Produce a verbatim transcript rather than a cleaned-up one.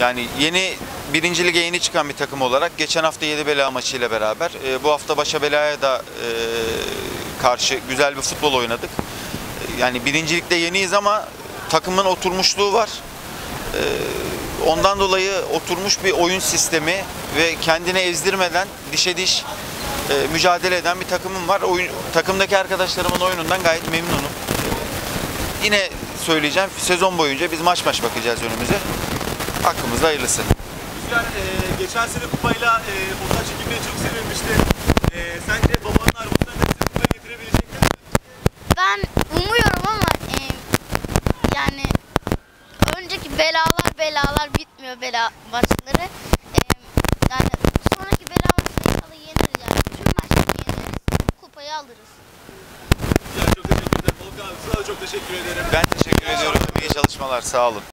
Yani yeni birinci lige yeni çıkan bir takım olarak geçen hafta Yedibela maçıyla beraber e, bu hafta Başabela'ya da e, karşı güzel bir futbol oynadık. E, yani birincilikte yeniyiz ama takımın oturmuşluğu var. E, ondan dolayı oturmuş bir oyun sistemi ve kendini ezdirmeden dişe diş e, mücadele eden bir takımım var. Oyun, takımdaki arkadaşlarımın oyunundan gayet memnunum. Yine söyleyeceğim, sezon boyunca biz maç maç bakacağız önümüze. Hakkımızda hayırlısı. Rüzgar, e, geçen sene kupayla e, fotoğraf çekilmeyi çok sevinmişti. E, sence babanın armutlarını bize kupaya getirebilecekler mi? Ben umuyorum ama e, yani önceki belalar belalar bitmiyor bela maçları. E, yani sonraki bela maçları inşallah yeniriz yani. Tüm maçları yeneriz, kupayı alırız. Rüzgar, çok teşekkür ederim. Volkan abi, sana da çok teşekkür ederim. Ben teşekkür ediyorum. İyi çalışmalar. Sağ olun.